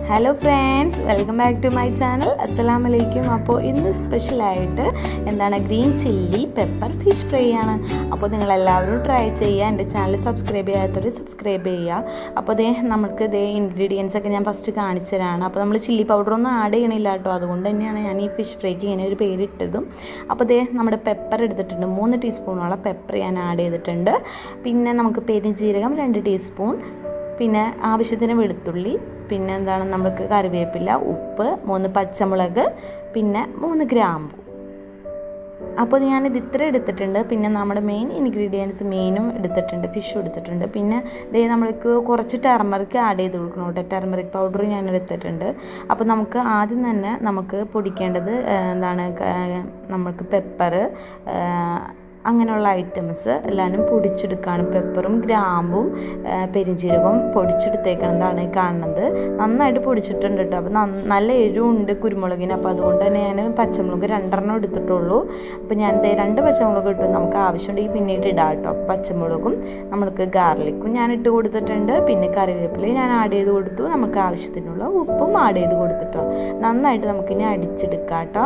Hello friends, welcome back to my channel. അസ്സലാമു അലൈക്കും. അപ്പോൾ ഇന്ന് സ്പെഷ്യലായിട്ട് green chilli pepper fish fry ആണ്. അപ്പോൾ നിങ്ങളെല്ലാവരും ട്രൈ ചെയ്യുക. എൻ്റെ ചാനൽ സബ്സ്ക്രൈബ് ചെയ്യാത്തവർ സബ്സ്ക്രൈബ് ചെയ്യുക. അപ്പോൾ നമുക്ക് ഇൻഗ്രീഡിയൻസ് ഒക്കെ ഞാൻ ഫസ്റ്റ് കാണിച്ചു തരാണ്. അപ്പോൾ നമ്മൾ ചില്ലി പൗഡറൊന്നും ആഡ് ചെയ്യണില്ല കേട്ടോ. അതുകൊണ്ട് തന്നെയാണ് ഞാൻ ഈ ഫിഷ് ഫ്രൈക്ക് ഇങ്ങനെ ഒരു പേരിട്ടതും. അപ്പോൾ നമ്മുടെ പെപ്പർ എടുത്തിട്ടുണ്ട്. 3 ടീസ്പൂണോളം പെപ്പർ ഞാൻ ആഡ് ചെയ്തിട്ടുണ്ട്. പിന്നെ നമുക്ക് പെരുംജീരകം 2 ടീസ്പൂൺ, പിന്നെ ആവശ്യത്തിന് വെളുത്തുള്ളി, പിന്നെ നമുക്ക് കറിവേപ്പില, ഉപ്പ്, 3 പച്ചമുളക്, പിന്നെ 3 ഗ്രാമ്പു. അപ്പോൾ ഞാനിത് ഇത്ര എടുത്തിട്ടുണ്ട്. പിന്നെ നമ്മുടെ മെയിൻ ഇൻഗ്രീഡിയൻസ് മീനും എടുത്തിട്ടുണ്ട്, ഫിഷും എടുത്തിട്ടുണ്ട്. പിന്നെ നമ്മൾക്ക് കുറച്ച് ടെർമറിക് ആഡ് ചെയ്ത് കൊടുക്കണം കേട്ടോ. ടെർമറിക് പൗഡർ ഞാൻ എടുത്തിട്ടുണ്ട്. അപ്പോൾ നമുക്ക് ആദ്യം തന്നെ നമുക്ക് പൊടിക്കേണ്ടത് നമുക്ക് പെപ്പർ, അങ്ങനെയുള്ള ഐറ്റംസ് എല്ലാവരും പൊടിച്ചെടുക്കുകയാണ്. പെപ്പറും ഗ്രാമ്പും പെരുംജീരകവും പൊടിച്ചെടുത്തേക്കുന്നതാണ് കാണുന്നത്. നന്നായിട്ട് പൊടിച്ചിട്ടുണ്ട് കേട്ടോ. അപ്പോൾ നല്ല എരിവുണ്ട് കുരുമുളകിന്. അപ്പോൾ അതുകൊണ്ട് തന്നെ ഞാൻ പച്ചമുളക് 2 എടുത്തിട്ടുള്ളൂ. അപ്പോൾ ഞാൻ 2 പച്ചമുളക് ഇട്ടു. നമുക്ക് ആവശ്യമുണ്ടെങ്കിൽ പിന്നീട് ഇടാം കേട്ടോ. പച്ചമുളകും നമുക്ക് ഗാർലിക്കും ഞാൻ ഇട്ട് കൊടുത്തിട്ടുണ്ട്. പിന്നെ കറിവേപ്പില ഞാൻ ആഡ് ചെയ്ത് കൊടുത്തു. നമുക്ക് ആവശ്യത്തിനുള്ള ഉപ്പും ആഡ് ചെയ്ത് കൊടുത്തിട്ടോ. നന്നായിട്ട് നമുക്കിനി അടിച്ചെടുക്കാം കേട്ടോ.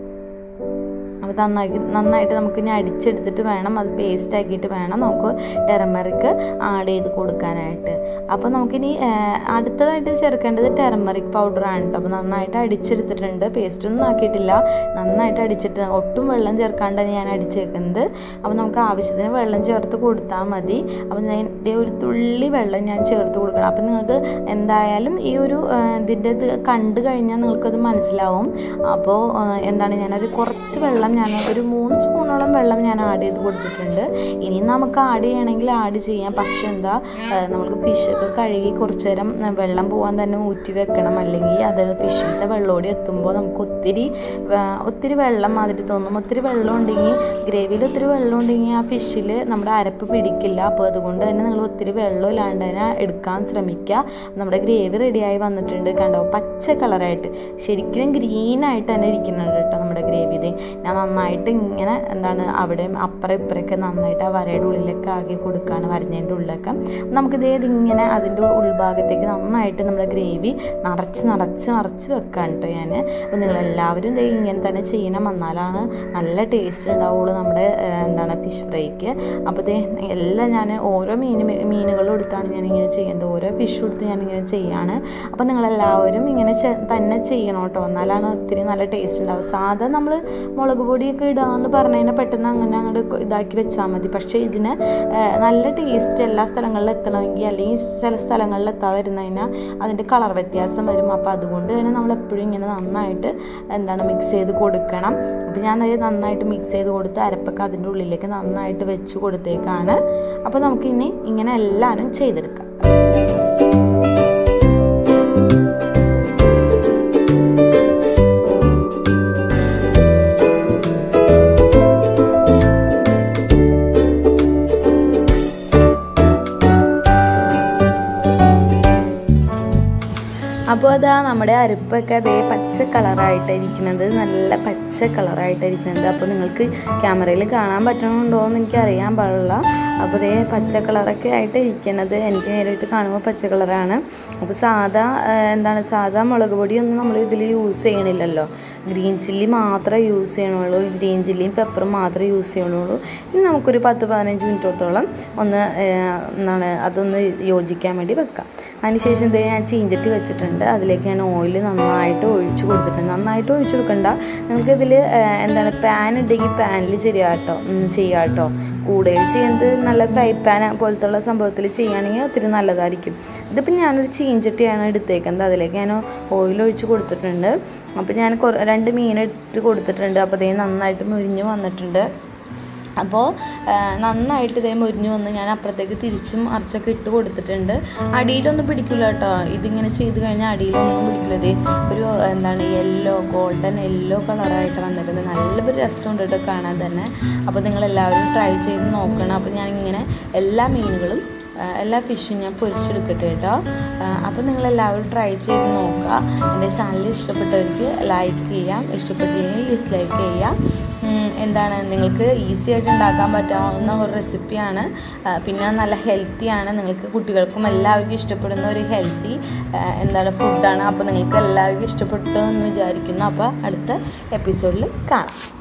അപ്പോൾ നന്നായിട്ട് നമുക്കിനി അടിച്ചെടുത്തിട്ട് വേണം, അത് പേസ്റ്റ് ആക്കിയിട്ട് വേണം നമുക്ക് ടെർമറിക് ആഡ് ചെയ്ത് കൊടുക്കാനായിട്ട്. അപ്പോൾ നമുക്കിനി അടുത്തതായിട്ട് ചേർക്കേണ്ടത് ടെർമറിക് പൗഡറാണ് കേട്ടോ. അപ്പോൾ നന്നായിട്ട് അടിച്ചെടുത്തിട്ടുണ്ട്. പേസ്റ്റൊന്നും ആക്കിയിട്ടില്ല. നന്നായിട്ട് അടിച്ചിട്ട് ഒട്ടും വെള്ളം ചേർക്കാണ്ടാണ് ഞാൻ അടിച്ചേക്കുന്നത്. അപ്പോൾ നമുക്ക് ആവശ്യത്തിന് വെള്ളം ചേർത്ത് കൊടുത്താൽ മതി. അപ്പോൾ ഒരു തുള്ളി വെള്ളം ഞാൻ ചേർത്ത് കൊടുക്കണം. അപ്പോൾ നിങ്ങൾക്ക് എന്തായാലും ഈ ഒരു ഇതിൻ്റെ ഇത് കണ്ടു കഴിഞ്ഞാൽ നിങ്ങൾക്കത് മനസ്സിലാവും. അപ്പോൾ ഞാനൊരു കുറച്ച് വെള്ളം ഒരു 3 സ്പൂണോളം വെള്ളം ഞാൻ ആഡ് ചെയ്ത് കൊടുത്തിട്ടുണ്ട്. ഇനി നമുക്ക് ആഡ് ചെയ്യണമെങ്കിൽ ആഡ് ചെയ്യാം. പക്ഷെ നമുക്ക് ഫിഷൊക്കെ കഴുകി കുറച്ച് നേരം വെള്ളം പോകാൻ തന്നെ ഊറ്റി വെക്കണം. അല്ലെങ്കിൽ അത് ഫിഷിൻ്റെ വെള്ളോടി എത്തുമ്പോൾ നമുക്ക് ഒത്തിരി വെള്ളം മാതിരി തോന്നും. ഒത്തിരി വെള്ളം ഉണ്ടെങ്കിൽ, ഗ്രേവിയിൽ ഒത്തിരി വെള്ളം ഉണ്ടെങ്കിൽ ആ ഫിഷിൽ നമ്മുടെ അരപ്പ് പിടിക്കില്ല. അപ്പോൾ അതുകൊണ്ട് തന്നെ നിങ്ങൾ ഒത്തിരി വെള്ളം ഇല്ലാണ്ട് തന്നെ എടുക്കാൻ ശ്രമിക്കുക. നമ്മുടെ ഗ്രേവി റെഡിയായി വന്നിട്ടുണ്ട്. കണ്ടോ, പച്ച കളറായിട്ട് ശരിക്കും ഗ്രീനായിട്ട് തന്നെ ഇരിക്കുന്നുണ്ട് കേട്ടോ നമ്മുടെ ഗ്രേവി. ഞാൻ നന്നായിട്ട് ഇങ്ങനെ അവിടെയും അപ്പുറം ഇപ്പുറമൊക്കെ നന്നായിട്ട് ആ വരയുടെ ഉള്ളിലൊക്കെ ആക്കി കൊടുക്കുകയാണ്, വരഞ്ഞതിൻ്റെ ഉള്ളിലൊക്കെ. നമുക്കിതിങ്ങനെ അതിൻ്റെ ഉൾഭാഗത്തേക്ക് നന്നായിട്ട് നമ്മുടെ ഗ്രേവി നിറച്ച് വെക്കുകയാണ് കേട്ടോ ഞാൻ. അപ്പോൾ നിങ്ങളെല്ലാവരും ഇങ്ങനെ തന്നെ ചെയ്യണം. എന്നാലാണ് നല്ല ടേസ്റ്റ് ഉണ്ടാവുള്ളൂ നമ്മുടെ ഫിഷ് ഫ്രൈക്ക്. അപ്പോൾ എല്ലാം ഞാൻ ഓരോ മീനുകളും എടുത്താണ് ഞാനിങ്ങനെ ചെയ്യുന്നത്. ഓരോ ഫിഷും എടുത്ത് ഞാനിങ്ങനെ ചെയ്യാണ്. അപ്പോൾ നിങ്ങളെല്ലാവരും ഇങ്ങനെ തന്നെ ചെയ്യണം കേട്ടോ. എന്നാലാണ് ഒത്തിരി നല്ല ടേസ്റ്റ് ഉണ്ടാവും. സാധാ നമ്മൾ മുളക് പൊടിയൊക്കെ ഇടാമെന്ന് പറഞ്ഞു കഴിഞ്ഞാൽ പെട്ടെന്ന് അങ്ങോട്ട് ഇതാക്കി വെച്ചാൽ മതി. പക്ഷേ ഇതിന് നല്ല ടേസ്റ്റ് എല്ലാ സ്ഥലങ്ങളിലും എത്തണമെങ്കിൽ, അല്ലെങ്കിൽ ചില സ്ഥലങ്ങളിൽ എത്താതെ ഇരുന്ന് കഴിഞ്ഞാൽ അതിൻ്റെ കളർ വ്യത്യാസം വരും. അപ്പോൾ അതുകൊണ്ട് തന്നെ നമ്മളെപ്പോഴും ഇങ്ങനെ നന്നായിട്ട് മിക്സ് ചെയ്ത് കൊടുക്കണം. അപ്പോൾ ഞാൻ നന്നായിട്ട് മിക്സ് ചെയ്ത് കൊടുത്ത് അരപ്പൊക്കെ അതിൻ്റെ ഉള്ളിലേക്ക് നന്നായിട്ട് വെച്ച് കൊടുത്തേക്കാണ്. അപ്പോൾ നമുക്കിനി ഇങ്ങനെ എല്ലാവരും ചെയ്തെടുക്കാം. അപ്പോൾ നമ്മുടെ അരപ്പൊക്കെ പച്ച കളറായിട്ടിരിക്കുന്നത്, നല്ല പച്ച കളറായിട്ടിരിക്കുന്നത്. അപ്പോൾ നിങ്ങൾക്ക് ക്യാമറയിൽ കാണാൻ പറ്റണുണ്ടോ എന്ന് എനിക്കറിയാൻ പാടില്ല. അപ്പോൾ പച്ച കളറൊക്കെ ആയിട്ട് ഇരിക്കുന്നത് എനിക്ക് നേരിട്ട് കാണുമ്പോൾ പച്ച കളറാണ്. അപ്പോൾ സാധാ മുളക് പൊടിയൊന്നും നമ്മൾ ഇതിൽ യൂസ് ചെയ്യണില്ലല്ലോ. ഗ്രീൻ ചില്ലി മാത്രമേ യൂസ് ചെയ്യണുള്ളൂ. ഗ്രീൻ ചില്ലിയും പെപ്പറും മാത്രമേ യൂസ് ചെയ്യണുള്ളൂ. ഇനി നമുക്കൊരു 10-15 മിനിറ്റോളം അതൊന്ന് യോജിക്കാൻ വേണ്ടി വെക്കാം. അതിനുശേഷം ഞാൻ ചീഞ്ചട്ടി വെച്ചിട്ടുണ്ട്. അതിലേക്ക് ഞാൻ ഓയിൽ നന്നായിട്ട് ഒഴിച്ച് കൊടുത്തിട്ടുണ്ട്. നന്നായിട്ട് ഒഴിച്ചു കൊടുക്കണ്ട. നിങ്ങൾക്കിതിൽ പാൻ ഉണ്ടെങ്കിൽ പാനിൽ ചെയ്യാം കേട്ടോ. കൂടുതൽ ചെയ്യുന്നത് നല്ല ഫ്രൈ പാൻ പോലത്തുള്ള സംഭവത്തിൽ ചെയ്യുകയാണെങ്കിൽ ഒത്തിരി നല്ലതായിരിക്കും. ഇതിപ്പോൾ ഞാനൊരു ചീഞ്ചട്ടിയാണ് എടുത്തേക്കുന്നത്. അതിലേക്ക് ഞാൻ ഓയിൽ ഒഴിച്ച് കൊടുത്തിട്ടുണ്ട്. അപ്പോൾ ഞാൻ 2 മീൻ ഇട്ട് കൊടുത്തിട്ടുണ്ട്. അപ്പോൾ നന്നായിട്ട് മുരിഞ്ഞ് വന്നിട്ടുണ്ട്. അപ്പോൾ നന്നായിട്ട് മുരിഞ്ഞു വന്ന് ഞാൻ അപ്പുറത്തേക്ക് തിരിച്ചും അരച്ചൊക്കെ ഇട്ട് കൊടുത്തിട്ടുണ്ട്. അടിയിലൊന്നും പിടിക്കില്ല കേട്ടോ. ഇതിങ്ങനെ ചെയ്ത് കഴിഞ്ഞാൽ അടിയിലൊന്നും പിടിക്കില്ല. ഒരു ഗോൾഡൻ യെല്ലോ കളറായിട്ട് വന്നിട്ടുണ്ട്. നല്ലൊരു രസമുണ്ട് കേട്ടോ കാണാൻ തന്നെ. അപ്പോൾ നിങ്ങളെല്ലാവരും ട്രൈ ചെയ്ത് നോക്കണം. അപ്പോൾ ഞാനിങ്ങനെ എല്ലാ ഫിഷും ഞാൻ പൊരിച്ചെടുക്കട്ടെ കേട്ടോ. അപ്പോൾ നിങ്ങളെല്ലാവരും ട്രൈ ചെയ്ത് നോക്കുക. എൻ്റെ ചാനൽ ഇഷ്ടപ്പെട്ടവർക്ക് ലൈക്ക് ചെയ്യാം, ഇഷ്ടപ്പെട്ടില്ലെങ്കിൽ ഡിസ്ലൈക്ക് ചെയ്യാം. എന്താണ് നിങ്ങൾക്ക് ഈസി ആയിട്ട് ഉണ്ടാക്കാൻ പറ്റാവുന്ന ഒരു റെസിപ്പിയാണ്. പിന്നെ നല്ല ഹെൽത്തിയാണ്. നിങ്ങൾക്ക് കുട്ടികൾക്കും എല്ലാവർക്കും ഇഷ്ടപ്പെടുന്ന ഒരു ഹെൽത്തി ഫുഡാണ്. അപ്പോൾ നിങ്ങൾക്ക് എല്ലാവർക്കും ഇഷ്ടപ്പെട്ടു എന്ന് വിചാരിക്കുന്നു. അപ്പോൾ അടുത്ത എപ്പിസോഡിൽ കാണാം.